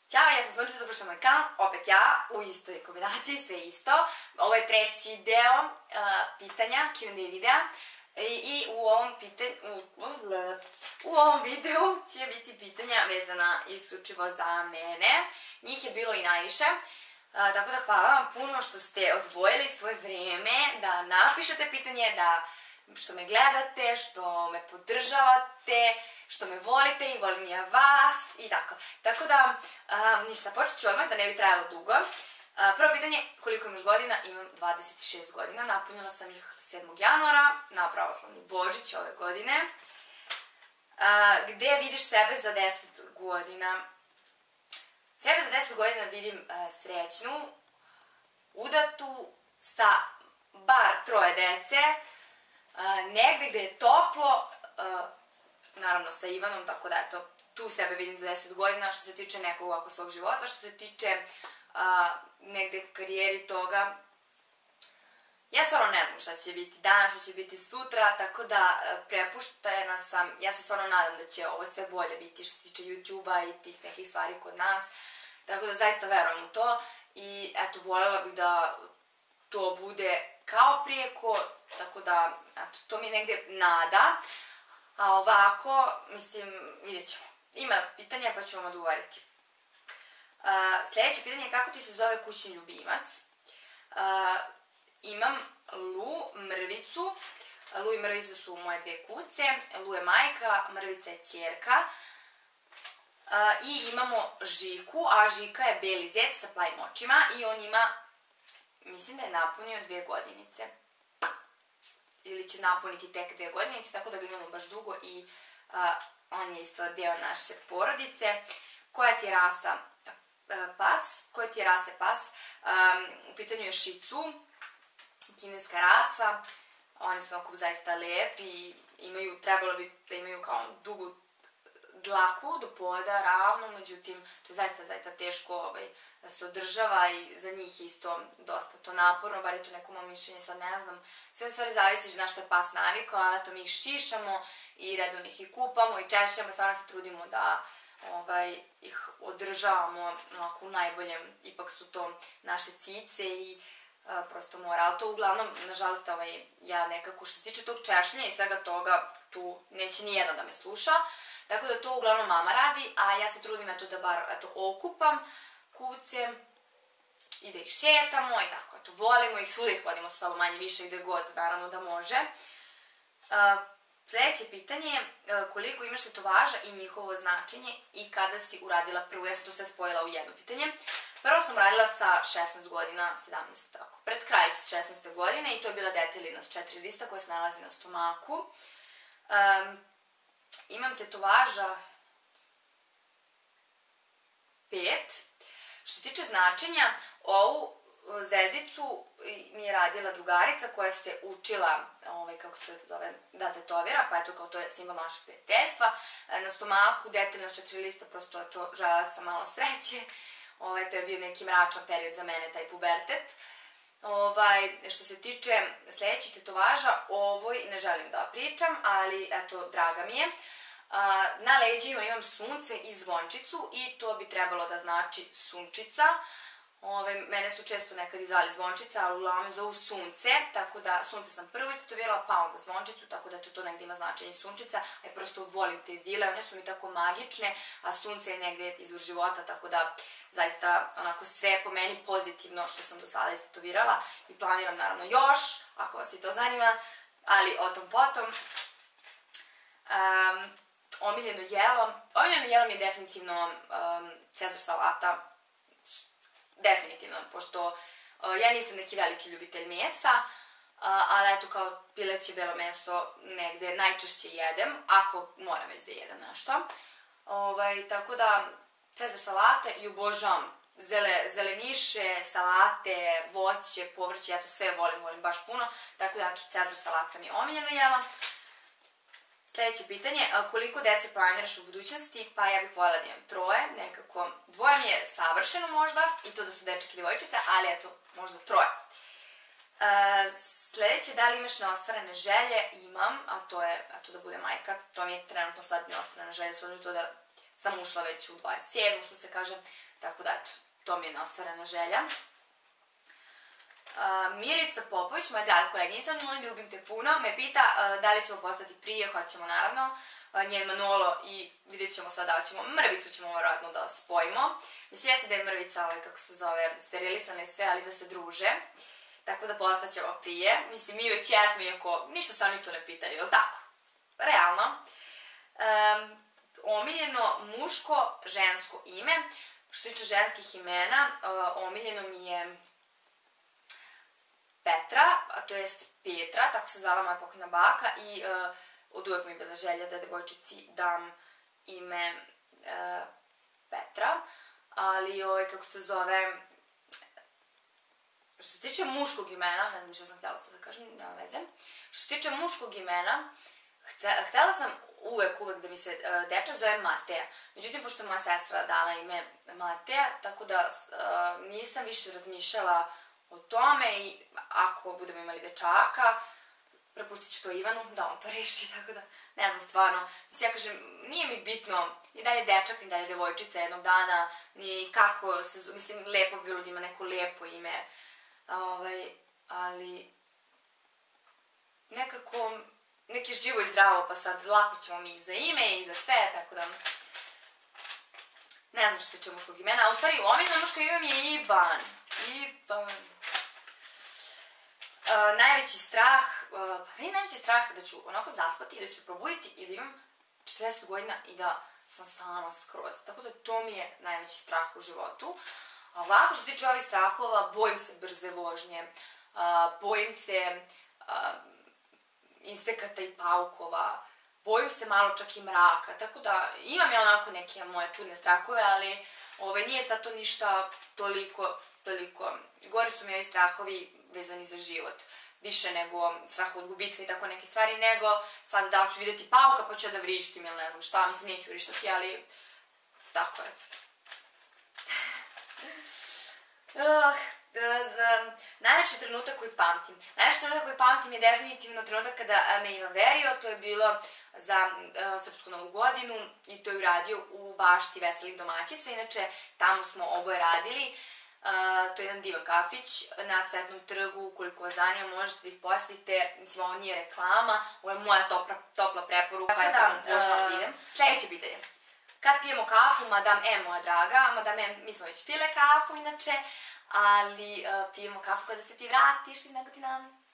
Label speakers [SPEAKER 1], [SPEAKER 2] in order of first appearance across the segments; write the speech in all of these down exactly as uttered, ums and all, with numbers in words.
[SPEAKER 1] Ćao, ja sam Sunčica, dobro što na moj kanal, opet ja, u istoj kombinaciji, sve isto. Ovo je treći deo uh, pitanja, Q and A videa. I, i u ovom pitanju, u, u ovom videu će biti pitanja vezana isključivo za mene. Njih je bilo i najviše. Uh, tako da hvala vam puno što ste odvojili svoje vreme da napišete pitanje, da što me gledate, što me podržavate, što me volite i volim ja vas i tako. Tako da, um, ništa, počet ću odmah da ne bi trajalo dugo. Uh, prvo pitanje, koliko imaš godina? Imam dvadeset šest godina, napunila sam ih sedmog januara na pravoslavni Božić ove godine. Uh, gde vidiš sebe za deset godina? Sebe za deset godina vidim uh, srećnu, udatu, sa bar troje dece, uh, negde gde je toplo, uh, naravno sa Ivanom, tako da eto, tu sebe vidim za deset godina što se tiče nekog ovako svog života, što se tiče uh, negde karijeri toga. Ja stvarno ne znam šta će biti danas, šta će biti sutra, tako da uh, prepuštena sam, ja se stvarno nadam da će ovo sve bolje biti što se tiče YouTube-a i tih nekih stvari kod nas, tako da zaista verujem u to i eto, voljela bih da to bude kao prijeko, tako da eto, to mi je negde nada. A ovako, mislim, vidjet ćemo. Ima pitanja pa ću vam odgovoriti. Uh, sljedeće pitanje je kako ti se zove kućni ljubimac. Uh, imam Lu, Mrvicu. Lu i Mrvica su moje dve kuce. Lu je majka, Mrvica je ćerka. Uh, I imamo Žiku, a Žika je beli zec sa plavim očima i on ima, mislim da je napunio dve godinice. Ili će napuniti tek dve godinice, tako da ga imamo baš dugo i uh, on je isto deo naše porodice. Koja ti je rasa uh, pas? Koja ti je rase pas? Um, u pitanju je Shih Tzu, kineska rasa. Oni su onako zaista lepi i imaju, trebalo bi da imaju kao dugu dlaku do poda, ravno, međutim, to je zaista, zaista teško ovaj, da se održava i za njih je isto dosta to naporno, bar je to neko moje mišljenje, sad ne znam. Sve u stvari zavisi na što je pas navikao, ali eto mi ih šišamo i redno ih i kupamo i češljamo i stvarno se trudimo da ovaj, ih održavamo onako u najboljem, ipak su to naše cice i a, prosto mora, ali to uglavnom, nažalost, ovaj, ja nekako što se tiče tog češljenja i svega toga, tu neće ni jedna da me sluša. Tako da to uglavnom mama radi, a ja se trudim eto da bar eto, okupam kuce i da ih šetamo i tako, eto, volimo ih, svuda ih vodimo sa sobom manje više gde god, naravno da može. Uh, Sljedeće pitanje je uh, koliko imaš tetovaža i njihovo značenje i kada si uradila prvu, ja sam to sve spojila u jedno pitanje. Prvo sam uradila sa šesnaest godina, sedamnaest, tako, pred kraj šesnaeste godine i to je bila detaljina s četiri lista koja se nalazi na stomaku. Um, Imam tetovaža pet. Što se tiče značenja, ovu zvezdicu mi je radila drugarica koja se učila, ovaj, kako se zove, da tetovira, pa eto kao to je simbol našeg prijateljstva. Na stomaku detaljna s četiri lista, prosto to želela sam malo sreće. Ovaj, to je bio neki mračan period za mene, taj pubertet. Ovaj, što se tiče sljedećih tetovaža, ovoj ne želim da pričam, ali eto, draga mi je. Na leđima imam sunce i zvončicu i to bi trebalo da znači sunčica. Ove, mene su često nekad izvali zvončica, ali uglavnom me zovu sunce, tako da sunce sam prvo istetovirala, pa onda zvončicu, tako da to, to negdje ima značenje sunčica, a ja prosto volim te vile, one su mi tako magične, a sunce je negdje izvor života, tako da zaista onako sve po meni pozitivno što sam do sada istetovirala i planiram naravno još, ako vas i to zanima, ali o tom potom. Um, omiljeno jelo, omiljeno jelo mi je definitivno um, Cezar salata, definitivno, pošto uh, ja nisam neki veliki ljubitelj mesa, uh, ali eto kao pileće belo meso negde najčešće jedem, ako moram već da jedem nešto. Ovaj, tako da Cezar salata i obožavam zele, zeleniše, salate, voće, povrće, ja to sve volim, volim baš puno, tako da eto Cezar salata mi je omiljeno jelo. Sljedeće pitanje, koliko dece planiraš u budućnosti? Pa ja bih voljela da imam troje, nekako, dvoje mi je savršeno možda, i to da su dečak i devojčica, ali eto, možda troje. E, sljedeće, da li imaš neostvarene želje? Imam, a to je, eto da bude majka, to mi je trenutno sad neostvarena želja, s obzirom to da sam ušla već u dvadeset sedmu, što se kaže, tako da eto, to mi je neostvarena želja. Uh, Milica Popović, moja draga koleginica, moj ljubim te puno, me pita uh, da li ćemo postati prije, hoćemo naravno, uh, njen Manolo i vidjet ćemo sad da li ćemo, mrvicu ćemo vjerojatno da spojimo. Mislim, jeste da je mrvica, ovaj, kako se zove, sterilisana i sve, ali da se druže, tako da postaćemo prije. Mislim, mi već jesmo, iako ništa se oni tu ne pitaju, jel tako? Realno. Um, omiljeno muško, žensko ime. Što se tiče ženskih imena, uh, omiljeno mi je Petra, a to jest Petra, tako se zvala moja pokojna baka i uh, od uvek mi je bila želja da devojčici dam ime uh, Petra, ali ovaj, kako se zove, što se tiče muškog imena, ne znam što sam htjela sad da kažem, nema veze, što se tiče muškog imena, htjela sam uvek, uvek da mi se uh, dečak zove Mateja. Međutim, pošto moja sestra dala ime Mateja, tako da uh, nisam više razmišljala o tome i ako budemo imali dečaka, prepustit ću to Ivanu, da on to reši, tako da, ne znam, stvarno. Mislim, ja kažem, nije mi bitno ni dalje dečak, ni dalje devojčica jednog dana, ni kako se, mislim, lepo bi bilo da ima neko lepo ime, ovaj, ali nekako, nek je živo i zdravo, pa sad lako ćemo mi i za ime i za sve, tako da, ne znam što se tiče muškog imena, a u stvari omiljeno muško ime mi je Ivan. Ivan. Uh, najveći strah, uh, pa meni najveći strah da ću onako zaspati i da ću se probuditi i da imam četrdeset godina i da sam sama skroz. Tako da to mi je najveći strah u životu. A ovako što se tiče ovih strahova, bojim se brze vožnje, uh, bojim se uh, insekata i paukova, bojim se malo čak i mraka, tako da imam ja onako neke moje čudne strahove, ali ovaj, nije sad to ništa toliko, toliko, gore su mi ovi strahovi vezani za život, više nego strah od gubitka i tako neke stvari, nego sad da ću vidjeti pauka pa ću da vrištim ili ne znam šta, mislim neću vrištati, ali tako eto. Uh, za najlepši trenutak koji pamtim. Najlepši trenutak koji pamtim je definitivno trenutak kada me Ivan verio, to je bilo za uh, Srpsku novu godinu i to je uradio u bašti Veselih domaćica, inače tamo smo oboje radili. Uh, to je jedan divan kafić na Cvetnom trgu, ukoliko vas zanima možete da ih posjetite, mislim ovo nije reklama, ovo je moja topla, topla preporuka, tako da možemo da idem. Sljedeće pitanje. Kad pijemo kafu, Madame M, moja draga, Madame M, mi smo već pile kafu inače, ali uh, pijemo kafu kada se ti vratiš iz Negotina.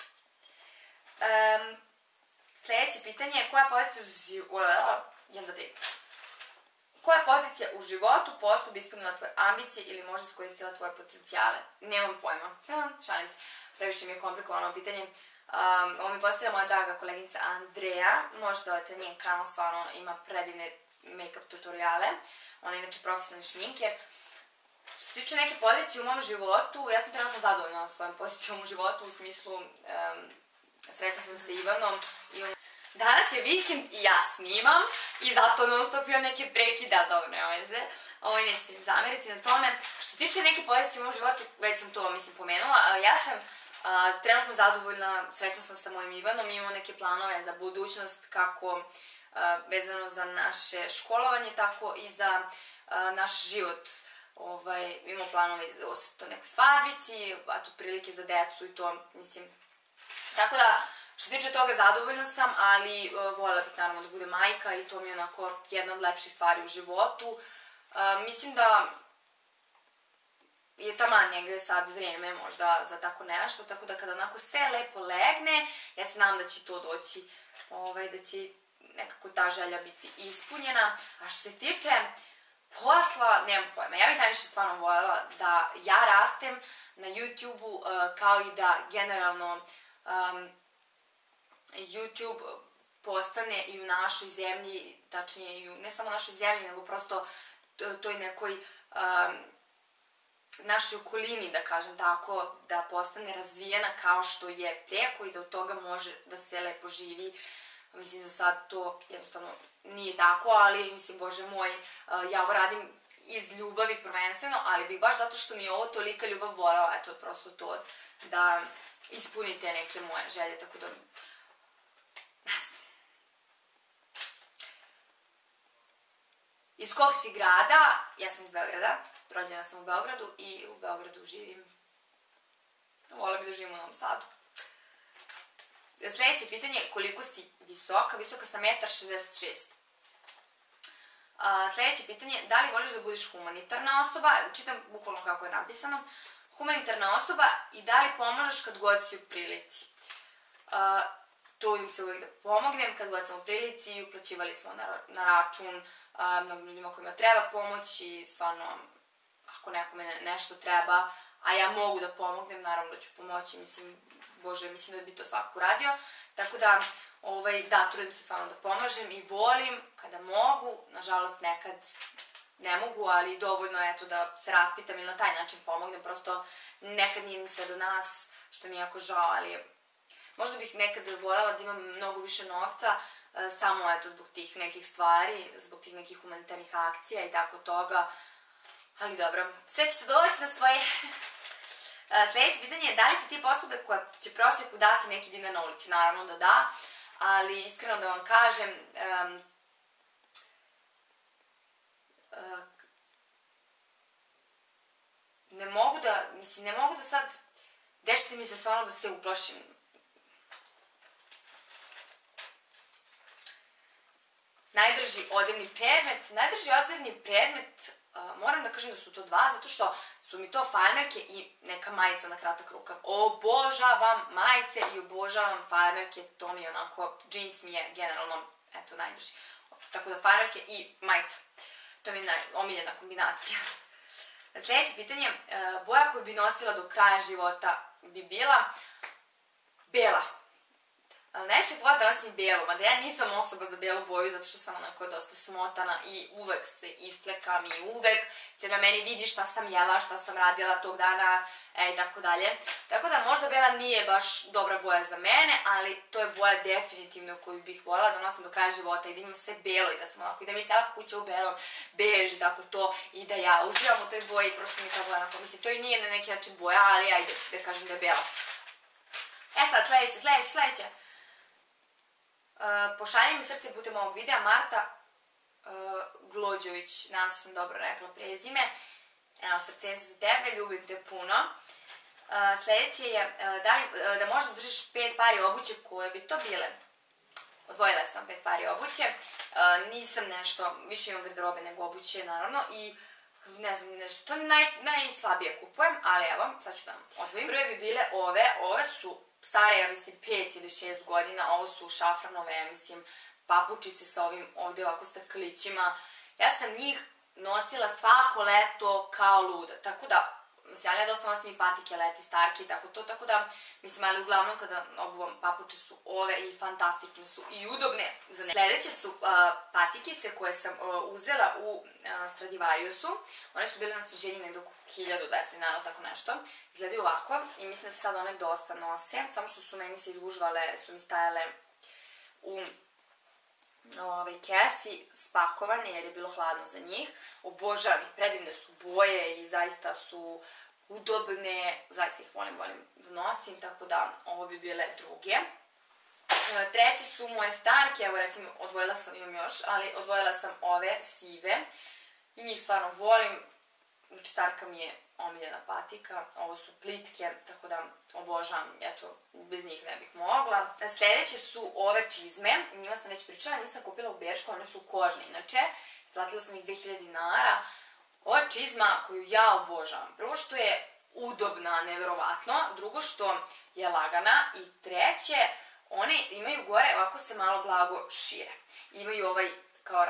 [SPEAKER 1] Um, sljedeće pitanje je koja pozicija u životu, jedan, dva, tri. Koja pozicija u životu, poslu bi ispunila tvoje ambicije ili možda iskoristila tvoje potencijale? Nemam pojma. Šalim se. Previše mi je komplikovano pitanje. Um, ovo mi postavila moja draga koleginica Andreja. Možete odete njen kanal, stvarno ima predivne make-up tutoriale. Ona je inače profesionalni šminker. Što se tiče neke pozicije u mom životu, ja sam trenutno zadovoljna svojom pozicijom u životu, u smislu um, srećna sam sa Ivanom i um... Danas je vikend i ja snimam i zato non stop imam neke prekida, dobro, nema veze. Ovo nećete mi zameriti na tome. Što se tiče neke pozicije u mom životu, već sam to, mislim, pomenula, ja sam uh, trenutno zadovoljna, srećna sam sa mojim Ivanom, imamo neke planove za budućnost, kako uh, vezano za naše školovanje, tako i za uh, naš život. Ovaj, imamo planove o nekoj svadbici, a tu prilike za decu i to, mislim, tako da, što se tiče toga, zadovoljna sam, ali uh, voljela bih naravno da bude majka i to mi je onako jedna od lepših stvari u životu. Uh, mislim da je taman negde sad vreme možda za tako nešto, tako da kada onako sve lepo legne, ja se nadam da će to doći, ovaj, da će nekako ta želja biti ispunjena. A što se tiče posla, nemam pojma, ja bih najviše stvarno voljela da ja rastem na YouTube-u, uh, kao i da generalno um, YouTube postane i u našoj zemlji, tačnije i u, ne samo našoj zemlji, nego prosto toj nekoj um, našoj okolini, da kažem tako, da postane razvijena kao što je preko i da od toga može da se lepo živi. Mislim, za sad to jednostavno nije tako, ali mislim, Bože moj, ja ovo radim iz ljubavi prvenstveno, ali bih baš zato što mi je ovo tolika ljubav voljela, eto, prosto to da ispunite neke moje želje, tako da iz kog si grada? Ja sam iz Beograda, rođena sam u Beogradu i u Beogradu živim. Vola bi da živim u Novom Sadu. Sljedeće pitanje je koliko si visoka? Visoka sam jedan šezdeset šest. Sljedeće pitanje je da li voliš da budiš humanitarna osoba? Čitam bukvalno kako je napisano. Humanitarna osoba i da li pomažeš kad god si u prilici? Trudim se uvijek da pomognem kad god sam u prilici i uplaćivali smo na račun mnogim ljudima kojima treba pomoć i stvarno ako nekome nešto treba, a ja mogu da pomognem, naravno da ću pomoći, mislim, Bože, mislim da bi to svako uradio, tako da, ovaj, da, trudim se stvarno da pomažem i volim kada mogu, nažalost nekad ne mogu, ali dovoljno je eto da se raspitam ili na taj način pomognem, prosto nekad nije ni sve do nas, što mi je jako žao, ali možda bih nekad voljela da imam mnogo više novca, samo eto zbog tih nekih stvari, zbog tih nekih humanitarnih akcija i tako toga, ali dobro, sve ćete doći na svoje. Sljedeće pitanje je da li si tip osobe koja će prosjeku dati neki dinar na ulici? Naravno da da, ali iskreno da vam kažem, um, uh, ne mogu da, mislim, ne mogu da sad, dešite mi se stvarno da se uplašim. Najdrži odevni predmet, najdrži odevni predmet, uh, moram da kažem da su to dva, zato što su mi to farmerke i neka majica na kratak rukav. Obožavam majice i obožavam farmerke, to mi je onako, džins mi je generalno, eto, najdrži. Tako da farmerke i majica. To mi je omiljena kombinacija. Sljedeće pitanje, boja koju bi nosila do kraja života bi bila bela. Najviše boja da nosim belu, mada ja nisam osoba za belu boju zato što sam onako dosta smotana i uvek se isplekam i uvek se na meni vidi šta sam jela, šta sam radila tog dana i tako dalje. Tako da možda bela nije baš dobra boja za mene, ali to je boja definitivno koju bih voljela da nosim do kraja života i da imam sve belo i da sam onako, i da mi je cijela kuća u belom, bež i tako to i da ja uživam u toj boji i prosto mi ta boja onako, mislim, to i nije na neki način boja, ali ajde da kažem da je bela. E sad, sljedeće, sljedeće, sljedeće. Uh, pošalji mi srce putem ovog videa Marta uh, Glođović, nadam se sam dobro rekla prezime. Evo, srcence za tebe, ljubim te puno. Uh, sljedeće je uh, da, li, uh, da možda zadržiš pet pari obuće koje bi to bile. Odvojila sam pet pari obuće, uh, nisam nešto, više imam garderobe nego obuće naravno i ne znam, nešto, to naj, najslabije kupujem, ali evo, sad ću da odvojim. Prve bi bile ove, ove su stare, ja mislim, pet ili šest godina, ovo su šafranove, mislim, papučice sa ovim ovdje ovako staklićima. Ja sam njih nosila svako leto kao luda, tako da, mislim, ali ja dosta nosim i patike, leti, starke, tako to, tako da, mislim, ali uglavnom kada obuvam papuče su ove i fantastične su i udobne za ne. Sljedeće su uh, patikice koje sam uh, uzela u uh, Stradivariusu, one su bile na sniženju nekdo hiljadu dvesta dinara, tako nešto. Izgledaju ovako i mislim da se sad one dosta nose, samo što su meni se izgužvale, su mi stajale u ovaj, kesi spakovane jer je bilo hladno za njih. Obožavam ih, predivne su boje i zaista su udobne, zaista ih volim, volim da nosim, tako da ovo bi bile druge. Treće su moje starke, evo recimo odvojila sam, imam još, ali odvojila sam ove sive i njih stvarno volim. Znači, starka mi je omiljena patika, ovo su plitke, tako da obožavam, eto, bez njih ne bih mogla. Sljedeće su ove čizme, njima sam već pričala, nisam kupila u Bešku, one su kožne, inače, platila sam ih dve hiljade dinara. Ova čizma koju ja obožavam, prvo što je udobna, neverovatno, drugo što je lagana i treće, one imaju gore, ovako se malo blago šire. Imaju ovaj, kao,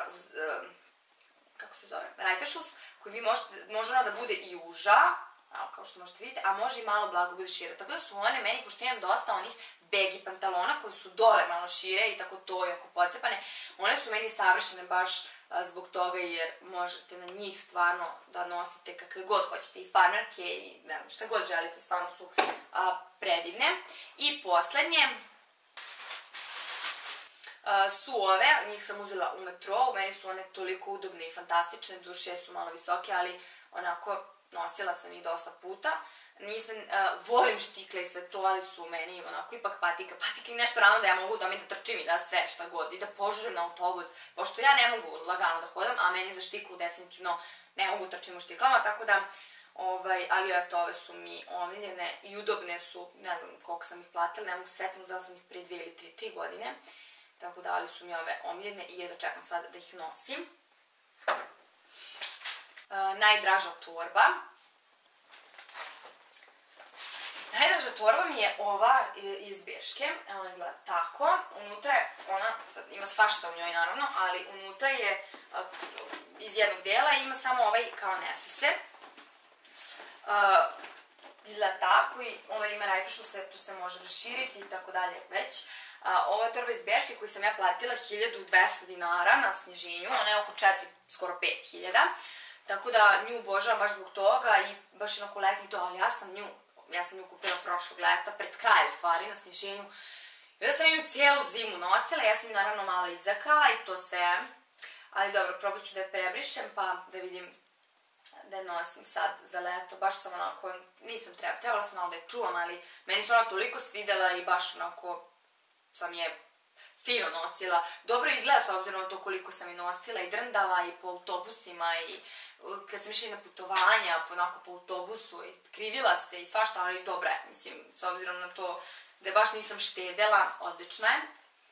[SPEAKER 1] kako se zove, rajfešus, koji vi možete, može ona da bude i uža, kao što možete vidjeti, a može i malo blago bude šire. Tako da su one meni, pošto imam dosta onih begi pantalona koji su dole malo šire i tako to i oko pocepane, one su meni savršene baš zbog toga jer možete na njih stvarno da nosite kakve god hoćete i farmerke i ne znam šta god želite, stvarno su a, predivne. I poslednje, su ove, njih sam uzela u metrou, meni su one toliko udobne i fantastične, duše su malo visoke, ali onako nosila sam ih dosta puta. Nisam, uh, volim štikle i sve to, ali su meni onako ipak patika. Patika i nešto rano da ja mogu da mi da trčim i da sve šta god i da požurim na autobus, pošto ja ne mogu lagano da hodam, a meni za štiklu definitivno ne mogu trčim u štiklama, tako da, ovaj, ali eto, ove su mi omiljene i udobne su, ne znam koliko sam ih platila, ne mogu se setim, uzela sam ih prije dvije ili tri, tri godine, tako da, ali su mi ove omiljene i jedva čekam sad da ih nosim. Uh, najdraža torba. Najdraža torba mi je ova iz Berške, ona izgleda tako, unutra je, ona sad ima svašta u njoj naravno, ali unutra je uh, iz jednog dela i ima samo ovaj kao neseser. Uh, izgleda tako i ovaj ima rajfušu, se, tu se može raširiti i tako dalje već. Uh, ova torba iz Berške koju sam ja platila hiljadu dvesta dinara na Sniženju, ona je oko četiri, skoro pet hiljada. Tako da nju obožavam baš zbog toga i baš onako letnji to, ali ja sam nju, ja sam nju kupila prošlog leta, pred kraj u stvari, na Sniženju. I onda sam nju cijelu zimu nosila, ja sam nju naravno malo izakala i to sve. Ali dobro, probat ću da je prebrišem pa da vidim da je nosim sad za leto. Baš sam onako, nisam trebala, trebala sam malo da je čuvam, ali meni se ona toliko svidela i baš onako sam je fino nosila. Dobro izgleda s obzirom na to koliko sam je nosila i drndala i po autobusima i kad sam išla na putovanja, onako po autobusu i krivila se i svašta, ali dobra je, mislim, s obzirom na to da baš nisam štedela, odlična je.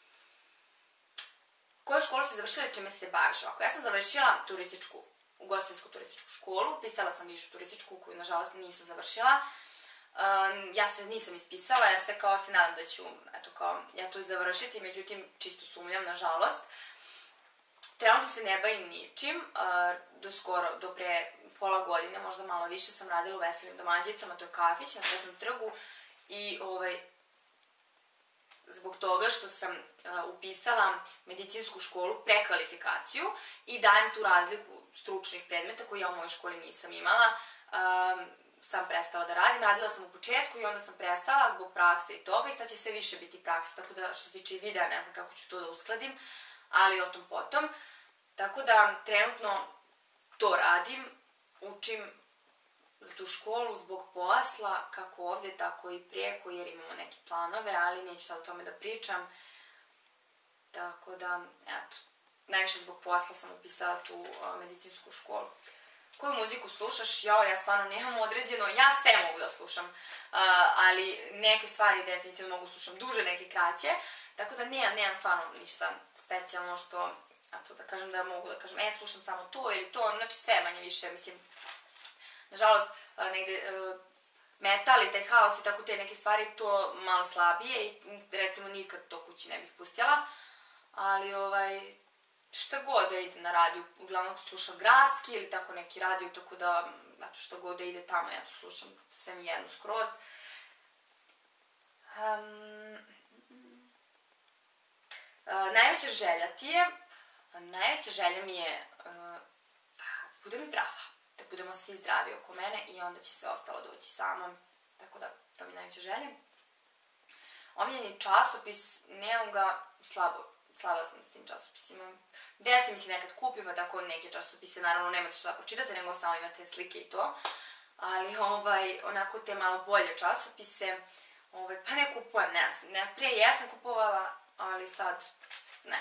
[SPEAKER 1] Koju školu si završila i čime se baviš? Ovako, ja sam završila turističku, ugostiteljsku turističku školu, pisala sam višu turističku koju nažalost nisam završila. Um, ja se nisam ispisala, ja se kao se nadam da ću, eto kao, ja to završiti, međutim, čisto sumnjam, nažalost. Trenutno se ne bavim ničim, uh, do skoro, do pre pola godine, možda malo više, sam radila u Veselim domaćicama, to je kafić na Cvetnom trgu i ovaj, zbog toga što sam uh, upisala medicinsku školu, prekvalifikaciju i dajem tu razliku stručnih predmeta koje ja u mojoj školi nisam imala, um, sam prestala da radim, radila sam u početku i onda sam prestala zbog prakse i toga i sad će sve više biti praksa, tako da što se tiče videa ne znam kako ću to da uskladim, ali o tom potom. Tako da trenutno to radim, učim za tu školu zbog posla, kako ovdje, tako i prijeko, jer imamo neke planove, ali neću sad o tome da pričam. Tako da, eto, najviše zbog posla sam upisala tu uh, medicinsku školu. Koju muziku slušaš? Jao, ja stvarno nemam određeno, ja sve mogu da slušam, uh, ali neke stvari definitivno mogu slušam duže, neke kraće, tako da nemam, nemam stvarno ništa specijalno što, eto da kažem da mogu da kažem, e, slušam samo to ili to, znači sve manje više, mislim, nažalost, uh, negde uh, metal i taj haos i tako te neke stvari, to malo slabije i recimo nikad to kući ne bih pustila, ali ovaj, šta god da ide na radiju, uglavnom slušam gradski ili tako neki radio, tako da, eto, šta god da ide tamo, ja to slušam, sve mi jedno skroz. Um, uh, najveća želja ti je, najveća želja mi je uh, da budem zdrava, da budemo svi zdravi oko mene i onda će sve ostalo doći samo, tako da, to mi je najveća želja. Omiljeni časopis, nemam ga, slabo, slaba sam s tim časopisima. Desi mi si nekad kupim, pa tako neke časopise, naravno nemate šta da počitate, nego samo imate slike i to. Ali, ovaj, onako te malo bolje časopise, ovaj, pa ne kupujem, ne znam, ne, prije jesam kupovala, ali sad, ne.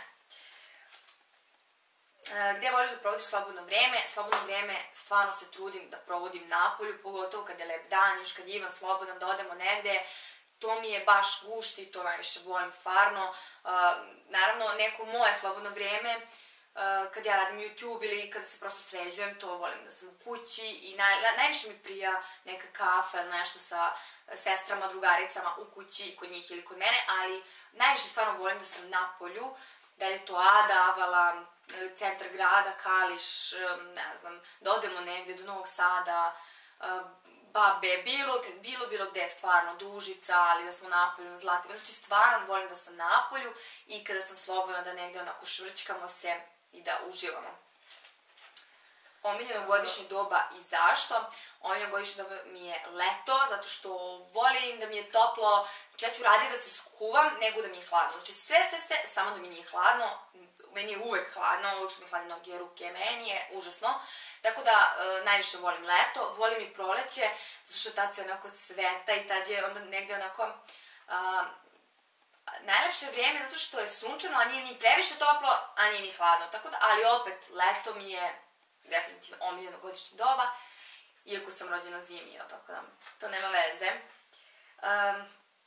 [SPEAKER 1] E, gde voliš da provodiš slobodno vreme? Slobodno vreme stvarno se trudim da provodim napolju, pogotovo kad je lep dan, još kad je Ivan slobodan, da odemo negde. To mi je baš gušti, to najviše volim stvarno. Uh, naravno, neko moje slobodno vreme, uh, kad ja radim YouTube ili kada se prosto sređujem, to volim da sam u kući i naj, najviše mi prija neka kafa ili nešto sa sestrama, drugaricama u kući i kod njih ili kod mene, ali najviše stvarno volim da sam na polju, da je to Ada, Avala, centar grada, Kališ, ne znam, da odemo negde do Novog Sada, uh, Babe, bilo, bilo, bilo gde, stvarno, Dužica, ali da smo napolju, na Zlatiboru. Znači, stvarno volim da sam napolju i kada sam slobodna da negde onako švrćkamo se i da uživamo. omiljeno godišnje doba i zašto? Omiljeno godišnje doba mi je leto, zato što volim da mi je toplo, znači ja ću raditi da se skuvam nego da mi je hladno. Znači sve, sve, sve, samo da mi nije hladno, meni je uvek hladno, uvek su mi hladne noge, ruke, meni je užasno. Tako da e, najviše volim leto, volim i proleće, zato što tad se onako cveta i tad je onda negde onako a, najlepše vrijeme zato što je sunčano, a nije ni previše toplo, a nije ni hladno. Tako da, ali opet, leto mi je definitivno omiljeno godišnje doba, iako sam rođena zimi, tako da to nema veze. Um,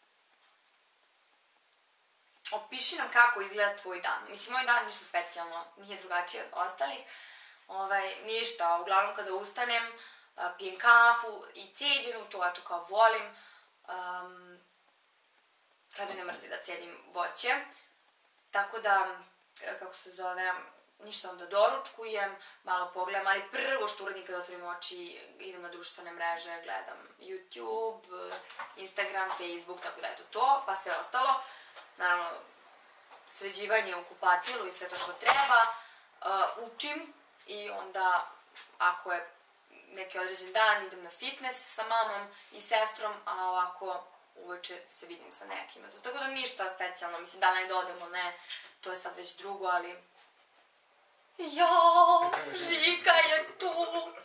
[SPEAKER 1] opiši nam kako izgleda tvoj dan. Mislim, moj dan ništa specijalno, nije drugačije od ostalih. Ovaj, ništa, uglavnom kada ustanem, pijem kafu i ceđenu, to ja to kao volim. Um, kad me ne mrzi da cedim voće. Tako da, kako se zove, ništa onda doručkujem, malo pogledam, ali prvo što uradim kada otvorim oči, idem na društvene mreže, gledam YouTube, Instagram, Facebook, tako da je to to, pa sve ostalo. Naravno, sređivanje u kupatilu i sve to što treba. Uh, učim i onda, ako je neki određen dan, idem na fitness sa mamom i sestrom, a ovako uveče se vidim sa nekim. Tako da ništa specijalno, mislim, da li da odemo, ne, to je sad već drugo, ali... Jao, Žika je tu!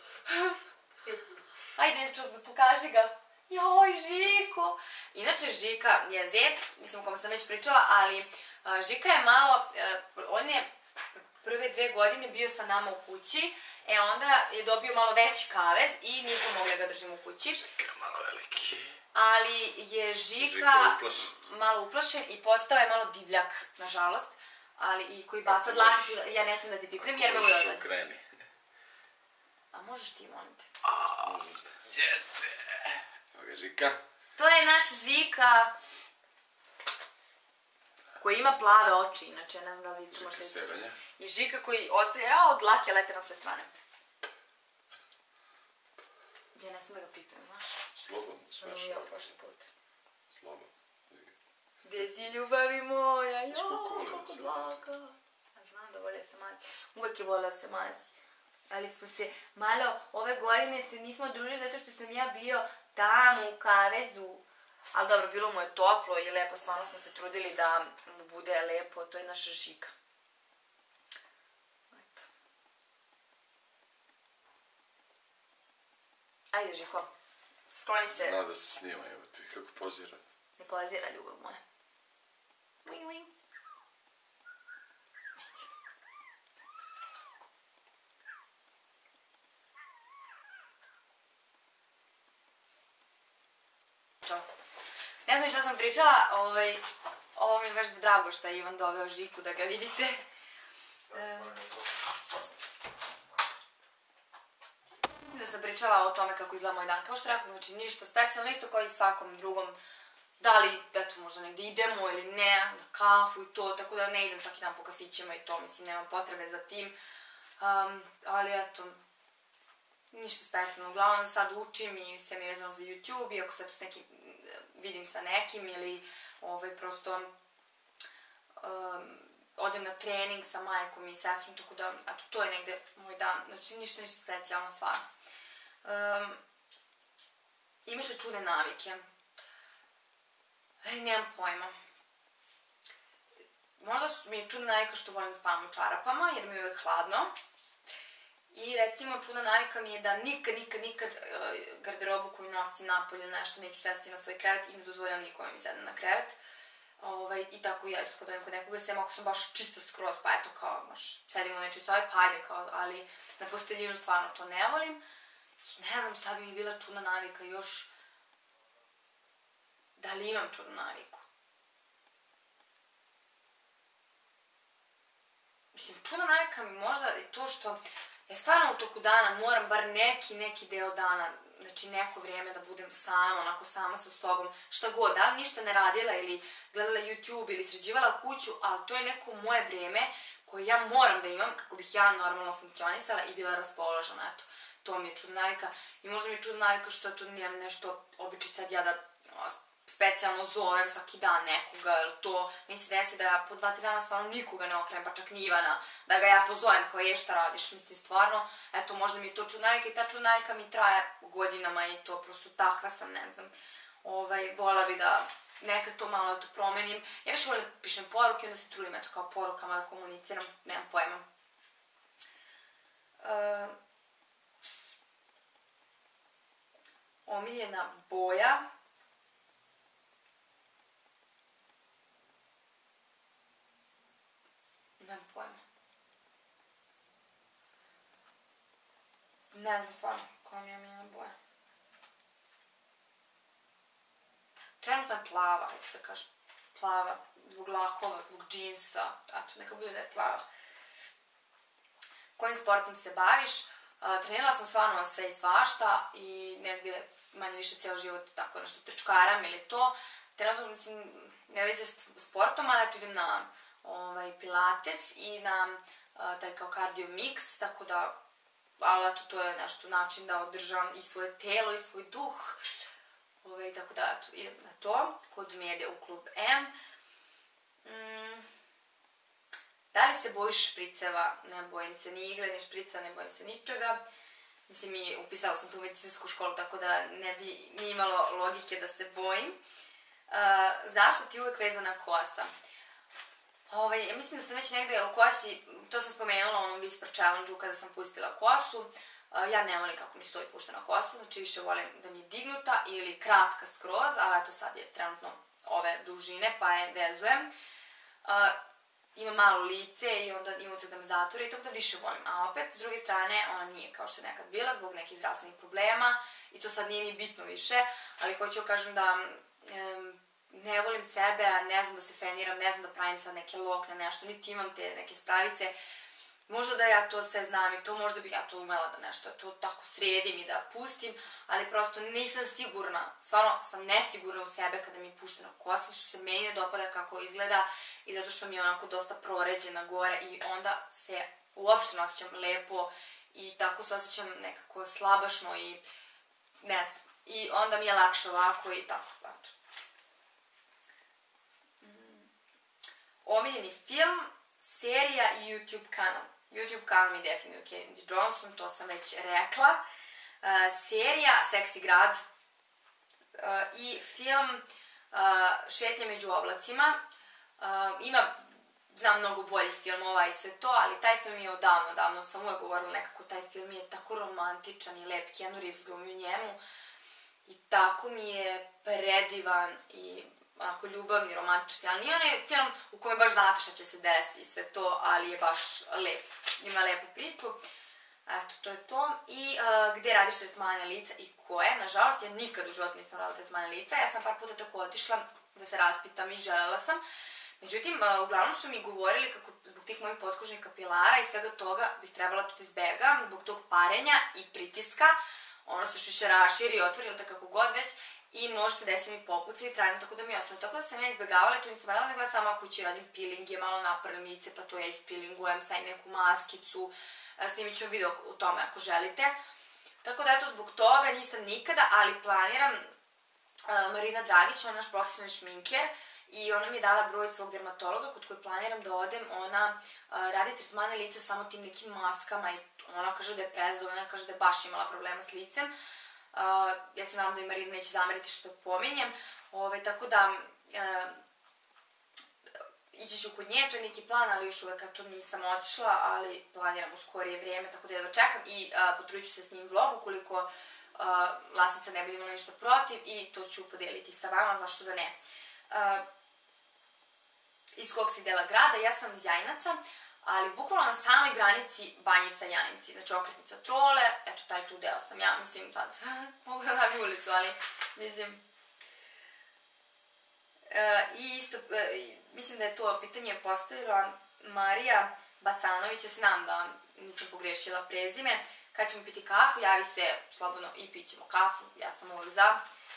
[SPEAKER 1] Ajde, čup, pokaži ga. Joj, Žiko! Inače, Žika je zec, mislim, o kome sam već pričala, ali a, Žika je malo, a, on je prve dve godine bio sa nama u kući, e onda je dobio malo veći kavez i nismo mogli ga držimo u kući.
[SPEAKER 2] Žika je malo veliki.
[SPEAKER 1] Ali je Žika malo uplašen i postao je malo divljak, nažalost. Ali i koji baca dlaku, ja ne smijem da ti pipnem jer me uroza.
[SPEAKER 2] Kreni.
[SPEAKER 1] A možeš ti, molim te?
[SPEAKER 2] Aaaa, jeste. Evo ga Žika.
[SPEAKER 1] To je naš Žika. Koji ima plave oči, inače, ne znam da vidite.
[SPEAKER 2] Žika sebelja.
[SPEAKER 1] I Žika koji ostaje, ja, od dlake lete na sve strane. Ja ne sam da ga pipnem, znaš?
[SPEAKER 2] Slobodno, smeš.
[SPEAKER 1] Ja prošli put.
[SPEAKER 2] Slobodno.
[SPEAKER 1] Gde si ljubavi moja, joj,
[SPEAKER 2] kako
[SPEAKER 1] dlaka. Ja znam da volio se mazi. Uvek je volio se mazi. Ali smo se malo, ove godine se nismo družili zato što sam ja bio tamo u kavezu. Ali dobro, bilo mu je toplo i lepo, stvarno smo se trudili da mu bude lepo, to je naša Žika. Eto. Ajde, Žiko, skloni se.
[SPEAKER 2] Zna da se snima, evo ti kako pozira.
[SPEAKER 1] Ne pozira, ljubav moja. Uing, uing. Ajde. Ne znam šta sam pričala, ovaj, ovo mi je baš drago što je Ivan doveo Žiku da ga vidite. Mislim da sam pričala o tome kako izgleda moj dan. Kao što rekao, znači ništa specijalno, isto kao i svakom drugom. Da li, eto, možda negdje idemo ili ne, na kafu i to, tako da ne idem svaki dan po kafićima i to, mislim, nemam potrebe za tim. Um, ali eto, ništa specijalno. Uglavnom sad učim i sve mi je vezano za YouTube, iako sad s nekim, vidim sa nekim ili ovaj, prosto um, odem na trening sa majkom i sestrom, tako da, eto, to je negde moj dan. Znači, ništa, ništa specijalno, stvarno. Um, imaš li čudne navike? Nemam pojma. Možda mi je čudna navika što volim da spavam u čarapama, jer mi je uvek hladno. I recimo čudna navika mi je da nikad, nikad, nikad garderobu koju nosim napolje ili nešto neću sesti na svoj krevet i ne dozvoljam nikome mi sedem na krevet. Ovaj, I tako ja isto kad dojem kod nekoga, sem ako sam baš čisto skroz, pa eto kao, baš sedim u nečoj sobi, pa ajde kao, ali na posteljinu stvarno to ne volim. I ne znam šta bi mi bila čudna navika još. Da li imam čudnu naviku? Mislim, čudna navika mi možda je to što ja stvarno u toku dana moram bar neki, neki deo dana, znači neko vrijeme da budem sama, onako sama sa sobom, šta god, da li ništa ne radila ili gledala YouTube ili sređivala kuću, ali to je neko moje vrijeme koje ja moram da imam kako bih ja normalno funkcionisala i bila raspoložena, eto. To mi je čudna navika i možda mi je čudna navika što tu nemam nešto, običaj sad ja da specijalno zovem svaki dan nekoga, ili to, mi se desi da ja po dva, tri dana stvarno nikoga ne okrenem, pa čak ni Ivana, da ga ja pozovem kao je šta radiš, mislim stvarno, eto možda mi je to čudnajka i ta čudnajka mi traje godinama i to prosto takva sam, ne znam, ovaj, vola bi da nekad to malo to promenim, ja više volim da pišem poruke, onda se trudim eto kao porukama da komuniciram, nemam pojma. Uh, omiljena boja. Nemam pojma. Ne znam stvarno koja mi je omiljena boja. Trenutno je plava, ajde da kažem. Plava, zbog lakova, zbog džinsa, eto, neka bude da je plava. Kojim sportom se baviš? Trenirala sam stvarno sve i svašta i negdje manje više cijel život tako nešto trčkaram ili to. Trenutno, mislim, ne veze s sportom, ali eto idem na ovaj, pilates i na uh, taj kao cardio mix, tako da, ali eto to je nešto način da održavam i svoje telo i svoj duh. Ovaj, tako da, eto, idem na to, kod Mede u klub M. Mm. Da li se bojiš špriceva? Ne bojim se ni igle, ni šprica, ne bojim se ničega. Mislim, i upisala sam tu u medicinsku školu, tako da ne bi ni imalo logike da se bojim. Uh, zašto ti uvek vezana kosa? Ovaj, ja mislim da sam već negde o kosi, to sam spomenula u onom Whisper Challenge-u kada sam pustila kosu. Uh, ja ne volim kako mi stoji puštena kosa, znači više volim da mi je dignuta ili kratka skroz, ali eto sad je trenutno ove dužine pa je vezujem. Uh, ima malo lice i onda ima da me zatvore i tako da više volim. A opet, s druge strane, ona nije kao što je nekad bila zbog nekih zdravstvenih problema i to sad nije ni bitno više, ali hoću kažem da um, ne volim sebe, ne znam da se feniram, ne znam da pravim sad neke lokne, nešto, niti imam te neke spravice. Možda da ja to sve znam i to možda bih ja to umela da nešto to tako sredim i da pustim, ali prosto nisam sigurna, stvarno sam nesigurna u sebe kada mi je puštena kosa, što se meni ne dopada kako izgleda i zato što mi je onako dosta proređena gore i onda se uopšte ne osjećam lepo i tako se osjećam nekako slabašno i ne znam, i onda mi je lakše ovako i tako, eto. Omiljeni film, serija i YouTube kanal. YouTube kanal mi definuje Kennedy Johnson, to sam već rekla. Uh, serija Seksi grad uh, i film uh, Šetnje među oblacima. Uh, ima, znam, mnogo boljih filmova i sve to, ali taj film je odavno, odavno sam uvek govorila nekako, taj film je tako romantičan i lep, Keanu Reeves glumi u njemu i tako mi je predivan i onako ljubavni, romantičan, ali nije onaj film u kojem baš znate šta će se desiti i sve to, ali je baš lep, ima lepu priču. Eto, to je to. I uh, gde radiš tretmane lica i koje? Nažalost, ja nikad u životu nisam radila tretmane lica, ja sam par puta tako otišla da se raspitam i želela sam. Međutim, uh, uglavnom su mi govorili kako zbog tih mojih potkožnih kapilara i sve do toga bih trebala to da izbegam, zbog tog parenja i pritiska, ono se još više raširi i otvori ili tako kako god već, i može se desiti mi popuci i trajno, tako da mi je ostalo. Tako da sam ja izbjegavala i to nisam radila, nego ja sama kući radim pilinge, malo napravim lice, pa to ja ispilingujem, stavim neku maskicu, snimit ću video u tome ako želite. Tako da eto, zbog toga nisam nikada, ali planiram, uh, Marina Dragić, ona je naš profesionalni šminker, i ona mi je dala broj svog dermatologa kod koje planiram da odem, ona uh, radi tretmane lica samo tim nekim maskama i ona kaže da je prezadovoljna, ona kaže da je baš imala problema s licem. Uh, ja se nadam da i Marina neće zameriti što pominjem, Ove, tako da uh, ići ću kod nje, to je neki plan, ali još uvek to nisam otišla, ali planiram u skorije vrijeme, tako da ja dočekam i uh, potrudit ću se s njim vlog ukoliko uh, vlasnica ne bude imala ništa protiv i to ću podeliti sa vama, zašto da ne. Uh, iz kog si dela grada? Ja sam iz Jajinaca, ali bukvalno na samoj granici Banjica-Janinci, znači okretnica Trole, eto taj tu deo sam ja, mislim sad mogu da dam ulicu, ali mislim e, i isto, e, mislim da je to pitanje postavila Marija Basanović, ja se nam da nisam pogrešila prezime, kad ćemo piti kafu, javi se slobodno i pit ćemo kafu, ja sam uvijek za.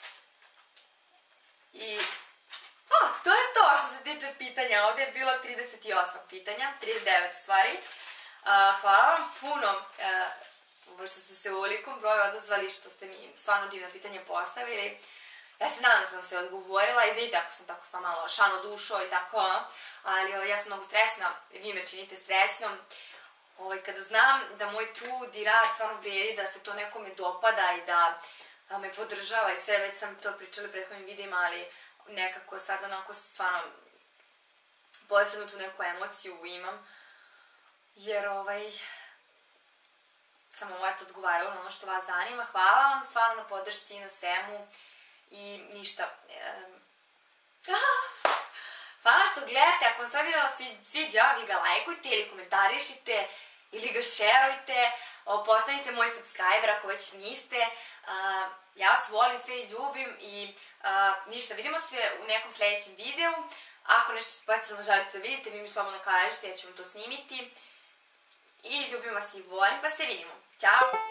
[SPEAKER 1] I o, to je to što se tiče pitanja, ovdje je bilo trideset osam pitanja, trideset devet u stvari. Uh, hvala vam puno uh, što ste se u ovolikom broju odazvali, što ste mi stvarno divno pitanje postavili. Ja se nadam da sam se odgovorila, izvinite ako sam tako sva malo šano dušo i tako, ali ovaj, ja sam mnogo srećna, vi me činite srećnom. Ovaj, kada znam da moj trud i rad stvarno vredi, da se to nekome dopada i da a, me podržava i sve, već sam to pričala u prethodnim videima, ali nekako sad onako stvarno posebno tu neku emociju imam, jer ovaj, sam ovo eto odgovarala na ono što vas zanima. Hvala vam stvarno na podršci i na svemu i ništa. Hvala što gledate, ako vam sve video sviđa, vi ga lajkujte ili komentarišite ili ga šerujte, postanite moj subscriber ako već niste. Ja vas volim, sve i ljubim i ništa, vidimo se u nekom sledećem videu. Ako nešto specijalno želite da vidite, vi mi slobodno kažete, ja ću vam to snimiti. I ljubim vas i volim, pa se vidimo. Ćao!